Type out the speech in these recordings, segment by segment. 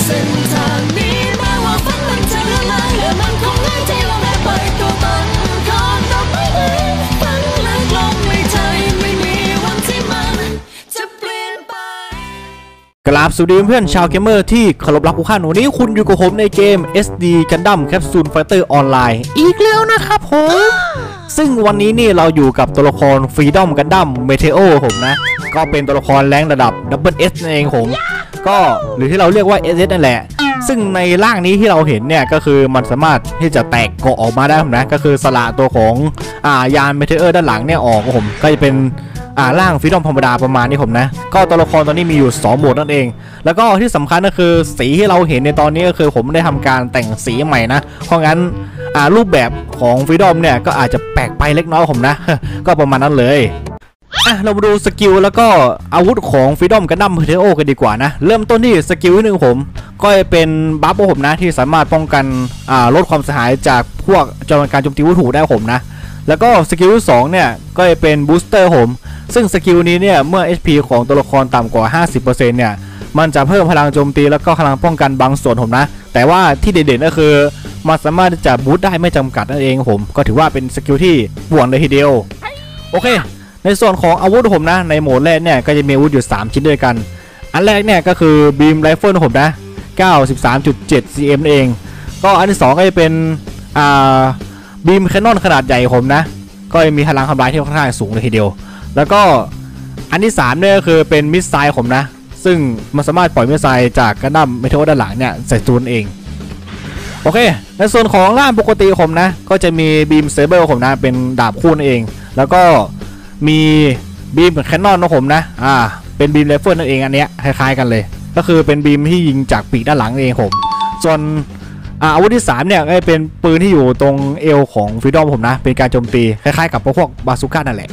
เส้นทางนี้แม้ว่าฝันมันจะเลื่อนลอยและมันคงง่ายที่เราได้ปล่อยตัวมันก่อนต่อไปฝันลึกลงในใจไม่มีวันที่มันจะเปลี่ยนไปกราบสวัสดีเพื่อนชาวเกมเมอร์ที่เคารพรักทุกท่านวันนี้คุณอยู่กับผมในเกม SD Gundam Capsule Fighter Online อีกแล้วนะครับผมซึ่งวันนี้นี่เราอยู่กับตัวละคร Freedom Gundam Meteo ผมนะก็เป็นตัวละครแรงระดับ Double S นั่นเองผมก็หรือที่เราเรียกว่า SS นั่นแหละซึ่งในร่างนี้ที่เราเห็นเนี่ยก็คือมันสามารถที่จะแตกเกาะออกมาได้นะก็คือสละตัวของยาน Meteor ด้านหลังเนี่ยออกผมก็จะเป็นร่างฟรีดอมธรรมดาประมาณนี้ผมนะก็ตัวละครตอนนี้มีอยู่2โหมดนั่นเองแล้วก็ที่สำคัญก็คือสีที่เราเห็นในตอนนี้ก็คือผมได้ทำการแต่งสีใหม่นะเพราะงั้นรูปแบบของฟรีดอมเนี่ยก็อาจจะแปลกไปเล็กน้อยผมนะ ก็ประมาณนั้นเลยเรามาดูสกิลแล้วก็อาวุธของฟรีดอมกันดั้มเพเทโอกันดีกว่านะเริ่มต้นที่สกิลที่1ผมก็จะเป็นบัฟผมนะที่สามารถป้องกันลดความเสียหายจากพวกการโจมตีวัตถุได้ผมนะแล้วก็สกิลที่2เนี่ยก็จะเป็นบูสเตอร์ผมซึ่งสกิลนี้เนี่ยเมื่อ HP ของตัวละครต่ำกว่า 50% เนี่ยมันจะเพิ่มพลังโจมตีแล้วก็พลังป้องกันบางส่วนผมนะแต่ว่าที่เด่นๆก็คือมันสามารถจะบูสต์ได้ไม่จำกัดนั่นเองผมก็ถือว่าเป็นสกิลที่ป่วนเลยทีเดียวโอเคในส่วนของอาวุธผมนะในโหมดแรกเนี่ยก็จะมีอาวุธอยู่3ชิ้นด้วยกันอันแรกเนี่ยก็คือบีมไรเฟิลผมนะ 93.7 cm เองก็อันที่2ก็จะเป็นบีมแคนนอนขนาดใหญ่ผมนะก็มีพลังทำลายที่ค่อนข้างสูงเลยทีเดียวแล้วก็อันที่3เนี่ยก็คือเป็นมิสไซล์ผมนะซึ่งมันสามารถปล่อยมิสไซล์จากกันดั้มเมทัลด้านหลังเนี่ยใส่ตัวเองโอเคในส่วนของร่างปกติผมนะก็จะมีบีมเซเบอร์ผมนะเป็นดาบคู่นั่นเองแล้วก็มีบีมแคนนอนของผมนะเป็นบีมไรเฟิลนั่นเองอันเนี้ยคล้ายๆกันเลยก็คือเป็นบีมที่ยิงจากปีกด้านหลังเองผมส่วนอาวุธที่3เนี่ยก็เป็นปืนที่อยู่ตรงเอวของฟรีดอมผมนะเป็นการโจมตีคล้ายๆกับพวกบาซูก้านั่นแหละ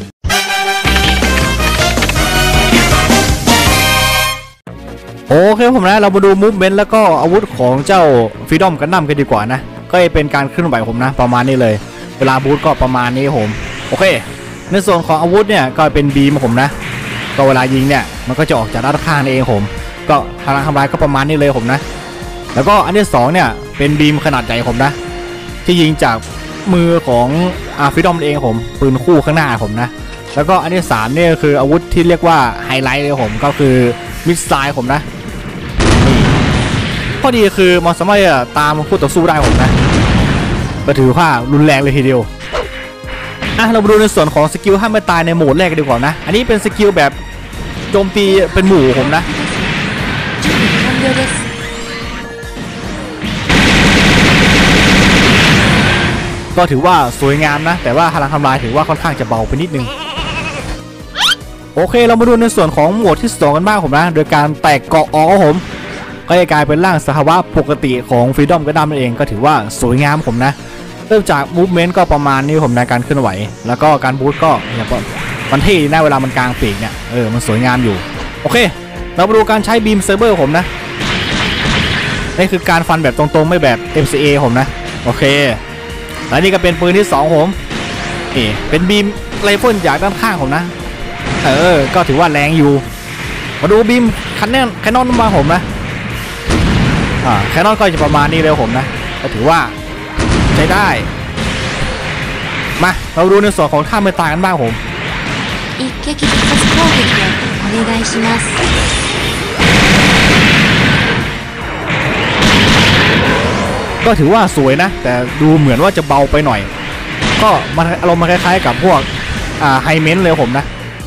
โอเคผมนะเรามาดูมูฟเมนต์แล้วก็อาวุธของเจ้าฟรีดอมกันดั้มกันดีกว่านะก็จะเป็นการเคลื่อนไหวผมนะประมาณนี้เลยเวลาบูทก็ประมาณนี้ผมโอเคในส่วนของอาวุธเนี่ยก็เป็นบีมผมนะก็เวลายิงเนี่ยมันก็จะออกจากด้านข้างเองผมก็พลังทำลายก็ประมาณนี้เลยผมนะแล้วก็อันที่2เนี่ยเป็นบีมขนาดใหญ่ผมนะที่ยิงจากมือของฟรีดอมเองผมปืนคู่ข้างหน้าผมนะแล้วก็อันที่3เนี่ยคืออาวุธที่เรียกว่าไฮไลท์เลยผมก็คือมิสไซล์ผมนะข้อดีคือมันสามารถตามคู่ต่อสู้ได้ผมนะก็ถือว่ารุนแรงเลยทีเดียวเรามาดูในส่วนของสกิลห้ามไม่ตายในโหมดแรกกันดีกว่านะอันนี้เป็นสกิลแบบโจมตีเป็นหมู่ผมนะก็ถือว่าสวยงามนะแต่ว่าพลังทำลายถือว่าค่อนข้างจะเบาไปนิดนึงโอเคเรามาดูในส่วนของโหมดที่2กันบ้างผมนะโดยการแตกเกาะออกผมก็จะกลายเป็นร่างสภาวะปกติของฟรีดอมกันดั้มนั่นเองก็ถือว่าสวยงามผมนะเริ่มจากมูฟเมนต์ก็ประมาณนี้ผมในการเคลื่อนไหวแล้วก็การบูทก็อย่างว่ามันเท่นะเวลามันกลางปีกเนี่ยมันสวยงามอยู่โอเคเรามาดูการใช้บีมเซเบอร์ผมนะนี่คือการฟันแบบตรงๆไม่แบบ MCA ผมนะโอเคและนี่ก็เป็นปืนที่2ผมนี่เป็นบีมไรเฟิลจากด้านข้างผมนะก็ถือว่าแรงอยู่มาดูบีมแคนนอนมาผมนะแคนนอนก็จะประมาณนี้เลยผมนะก็ถือว่าใช้ได้มาเราดูในส่วนของท่าเมตากันบ้างผมก็ถือว่าสวยนะแต่ดูเหมือนว่าจะเบาไปหน่อยก็มันอารมณ์มันคล้ายๆกับพวกไฮเมนเลยผมนะ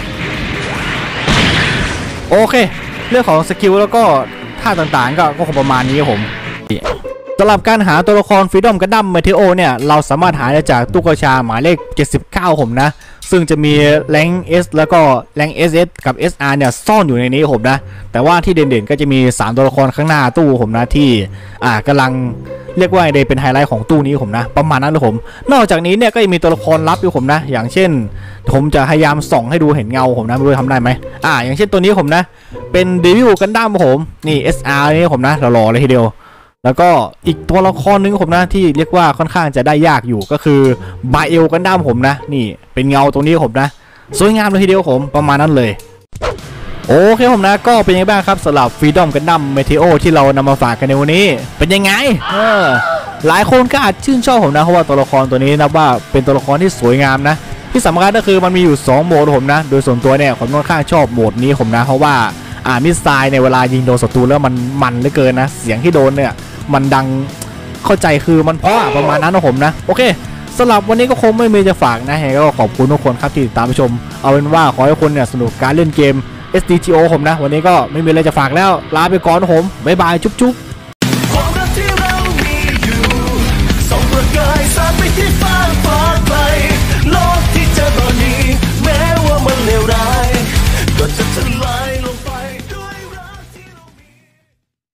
โอเคเรื่องของสกิลแล้วก็ท่าต่างๆก็คงประมาณนี้ผมสำหรับการหาตัวละครฟรีดอมกันดั้มเมเทโอเนี่ยเราสามารถหาได้จากตู้กาชาหมายเลข79ผมนะซึ่งจะมีแรง S แล้วก็แรง SS กับ SR เนี่ยซ่อนอยู่ในนี้ผมนะแต่ว่าที่เด่นๆก็จะมี3ตัวละครข้างหน้าตู้ผมนะที่กำลังเรียกว่าได้เป็นไฮไลท์ของตู้นี้ผมนะประมาณนั้นเลยผมนอกจากนี้เนี่ยก็ยังมีตัวละครลับอยู่ผมนะอย่างเช่นผมจะพยายามส่องให้ดูเห็นเงาผมนะไม่รู้ทำได้ไหมอย่างเช่นตัวนี้ผมนะเป็นเดวิลกันดั้มผมนี่ SR นี่ผมนะหล่อๆเลยทีเดียวแล้วก็อีกตัวละครนึงผมนะที่เรียกว่าค่อนข้างจะได้ยากอยู่ก็คือบาเอลกันดั้มผมนะนี่เป็นเงาตรงนี้ผมนะสวยงามเลยทีเดียวผมประมาณนั้นเลยโอเคผมนะก็เป็นยังไงบ้างครับสำหรับ Freedom Gundam Meteo ที่เรานำมาฝากกันในวันนี้เป็นยังไงหลายคนก็อาจชื่นชอบผมนะเพราะว่าตัวละครตัวนี้นะว่าเป็นตัวละครที่สวยงามนะที่สำคัญก็คือมันมีอยู่2โหมดผมนะโดยส่วนตัวเนี่ยผมค่อนข้างชอบโหมดนี้ผมนะเพราะว่ามิสไซล์ในเวลายิงโดนศัตรูแล้วมันเหลือเกินนะเสียงที่โดนเนี่ยมันดังเข้าใจคือมันเพราะประมาณนั้นนะผมนะโอเคสำหรับวันนี้ก็คงไม่มีจะฝากนะก็ขอบคุณทุกคนครับที่ติดตามชมเอาเป็นว่าขอให้คนเนี่ยสนุกการเล่นเกม SDGO ผมนะวันนี้ก็ไม่มีอะไรจะฝากแล้วลาไปก่อนผมบ๊ายบายจุ๊บ